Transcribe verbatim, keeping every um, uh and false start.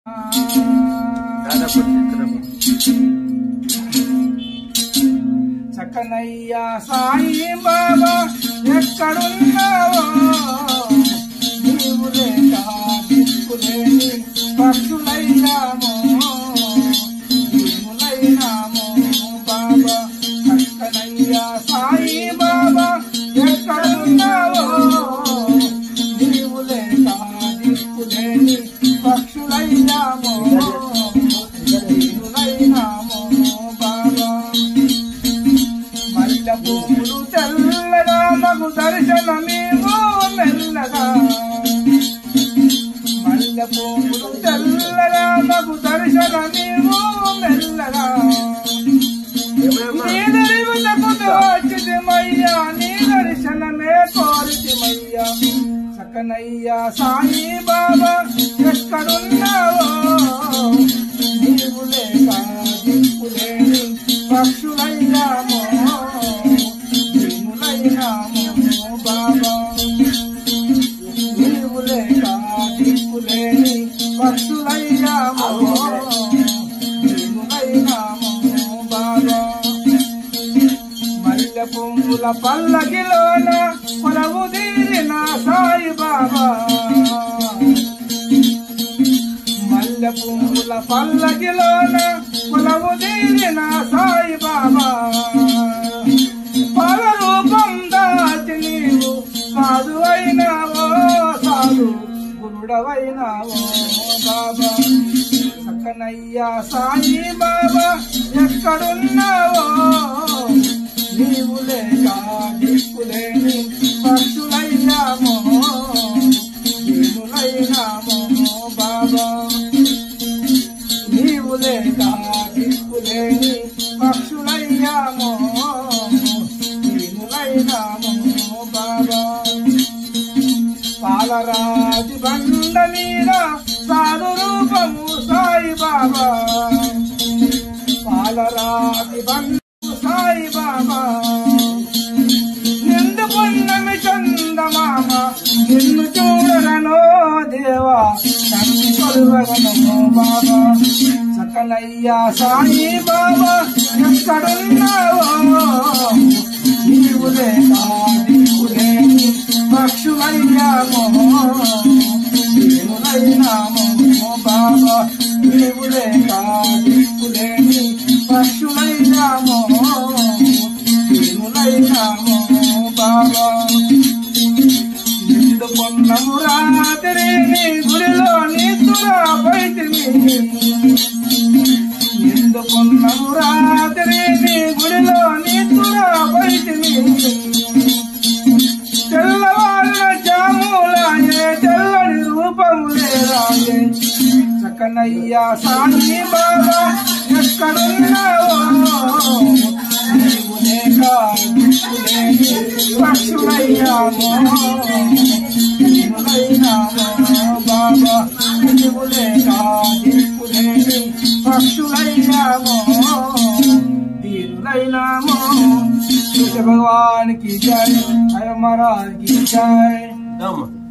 చక్కనయ్యా సాయి బాబా ఎక్కడున్నావో నీవు లేక దిక్కులేని పక్షులైనామో నీవులైనామో బాబా. చక్కనయ్యా సాయి బాబా ఎక్కడున్నావో నీవు లేక దిక్కులేని పక్షులైనామో నీవులైనామో బాబా. మల్లె పువ్వులు తెల్లగా మగు దర్శనమేమో మెల్లగా, మల్లె పువ్వులు తెల్లగా మగు దర్శనమేమో మెల్లగా. నీ దరివులకు తోచితిమయ్యా, నీ దర్శనమే కోరితిమయ్యా. చక్కనయ్యా సాయి బాబా ఎక్కడున్నావో నీవు లేక దిక్కులేని పక్షులైనామో నీవులైనామో బాబా. నీవు లేక దిక్కులేని పక్షులైనామో నీవులైనామో బాబా. మల్లె పువ్వుల పల్లకిలోన కొలవు తీరిన సాయి బాబా, మల్లె పువ్వుల పల్లకిలోన కొలవు తీరిన సాయి బాబా. పాల రూపం దాచి నీవు సాధు అయినావో, సాధు గురుడవైనావో బాబా. చక్కనయ్యా సాయి బాబా ఎక్కడున్నావో నీవు లేక దిక్కులేని పక్షులైనామో నీవులైనామో బాబా. నీవు లేక దిక్కులేని పక్షులైనామో నీవులైనామో బాబా. పాలరాతి బండ మీద సాధు రూపము సాయి బాబా, పాలరాతి బండ సాయి బాబా. నిండు పున్నమి చందమామ నిన్ను చూడరనో దేవా కన్ను కొలువరనో బాబా. చక్కనయ్యా సాయి బాబా ఎక్కడున్నావో నీవు లేక దిక్కులేని పక్షులైనామో నీవులైనామో బాబా. నీవు లేక దిక్కులేని పక్షులైనామో నీవులైనామో బాబా. నిండు పొన్నము రాత్రి నీ గుడిలో నిద్దురా బయటిని, నిండు పొన్నము రాత్రి నీ గుడిలో నిద్దురా బయటిని. తెల్లవాళ్ళ జాములాయే తెల్లని రూపములే రాయే. చక్కనయ్యా సాయి బాబా ఎక్కడున్నావో నీవు లేక దిక్కులేని పక్షులైనామో నీవులైనామో బాబా. నీవు లేక దిక్కులేని పక్షులైనామో నీవులైనామో. భగవాన్ की जय, हर महाराज की जय।